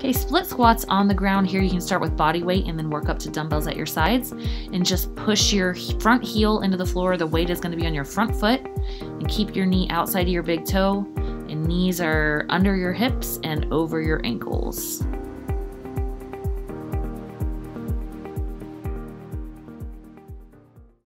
Okay, split squats on the ground here. You can start with body weight and then work up to dumbbells at your sides. And just push your front heel into the floor. The weight is going to be on your front foot. And keep your knee outside of your big toe. And knees are under your hips and over your ankles.